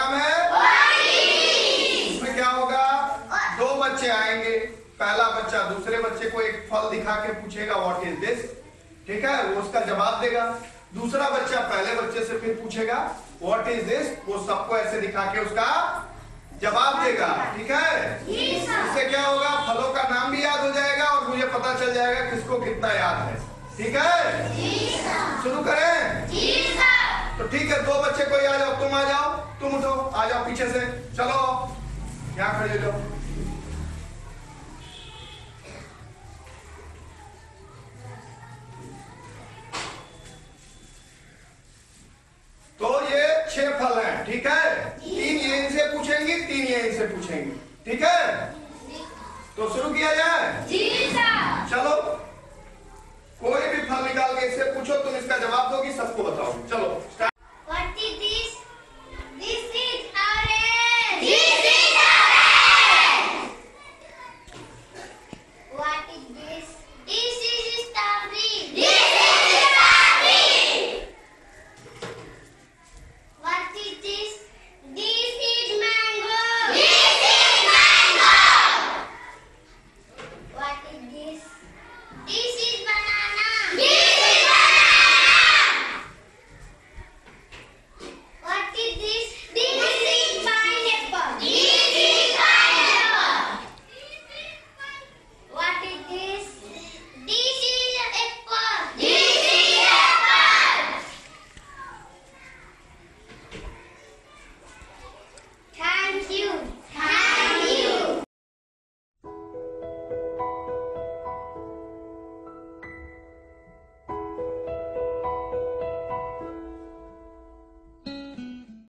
नाम है? इसमें क्या होगा, दो बच्चे आएंगे, पहला बच्चा दूसरे बच्चे को एक फल दिखा के पूछेगा व्हाट इज दिस, ठीक है, वो उसका जवाब देगा। दूसरा बच्चा पहले बच्चे से फिर पूछेगा व्हाट इज दिस, वो सबको ऐसे दिखा के उसका जवाब देगा, ठीक है। इससे क्या होगा, फलों का नाम भी याद हो जाएगा और मुझे पता चल जाएगा किसको कितना याद है, ठीक है। शुरू करें? तो ठीक है, दो बच्चे कोई आ जाओ, तुम आ जाओ, तुम उठो, आ जाओ पीछे से, चलो यहाँ खड़े हो जाओ। तो ये 6 फल हैं, ठीक है। 3 ये इनसे पूछेंगी, 3 ये इनसे पूछेंगी, ठीक है। तो शुरू किया जाए? चलो, कोई भी फल निकाल के इससे पूछो, तुम इसका जवाब दोगी, सबको बताओ, चलो।